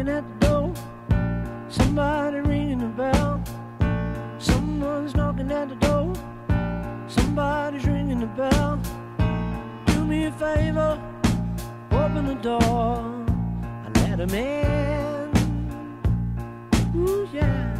knocking at the door. Somebody ringing the bell. Someone's knocking at the door. Somebody's ringing the bell. Do me a favor, open the door and let him in. Ooh, yeah.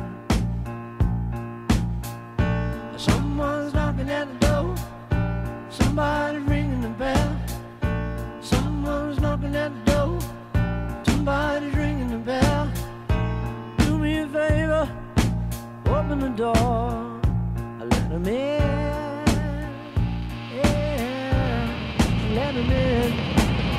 Someone's knocking at the door. Somebody's ringing the bell. Someone's knocking at the door. Somebody's ringing the bell. Do me a favor, open the door, I let him in. Yeah, let him in.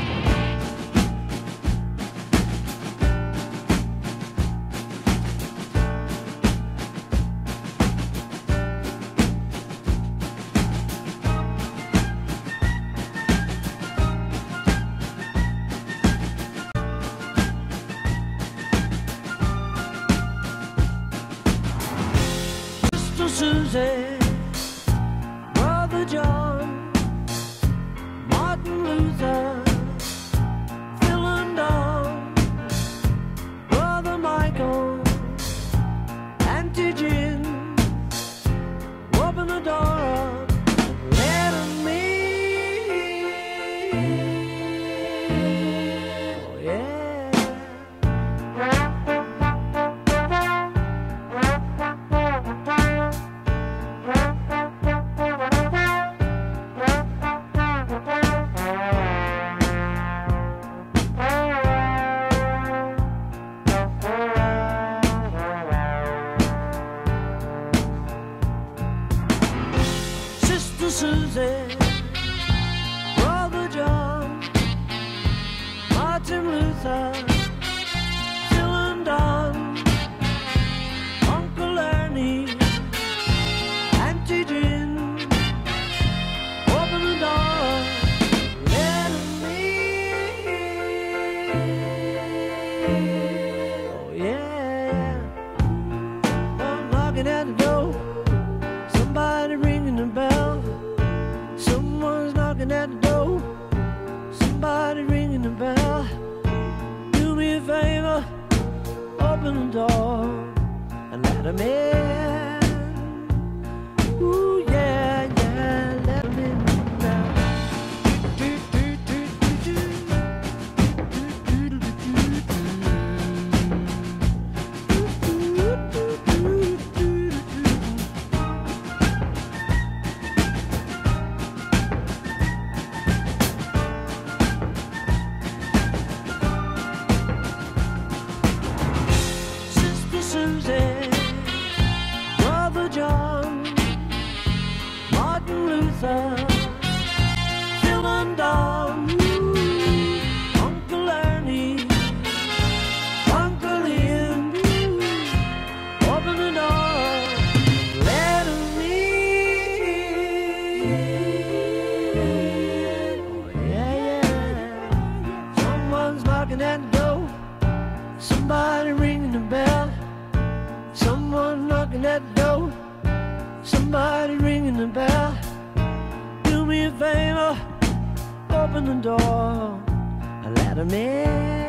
Susie, Brother John, Martin Luther, Phil and Don, Brother Michael, Auntie Jim, open the door up, let 'em in. Oh yeah. Susie, Brother John, Martin Luther, Phil and Don, Uncle Ernie, Auntie Jim, open the door, let 'em in. Oh yeah. I'm knocking at the door, somebody ringing the bell. Someone's knocking at the door. Somebody ringing the bell. Do me a favor, open the door and let 'em in. Ooh yeah, yeah, let 'em in now. Susie, Brother John, Martin Luther, Phil and Don, Uncle Ernie, Uncle Ian, open the door, let 'em in. Oh yeah, yeah. Someone's knocking at the door. Somebody ringing the bell. Someone knocking at the door. Somebody ringing the bell. Do me a favor, open the door and let 'em in.